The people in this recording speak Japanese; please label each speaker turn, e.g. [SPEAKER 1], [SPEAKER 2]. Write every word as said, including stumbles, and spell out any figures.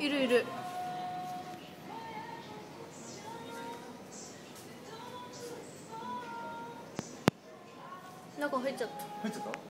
[SPEAKER 1] いるいる。中入っちゃった。
[SPEAKER 2] 入っちゃった。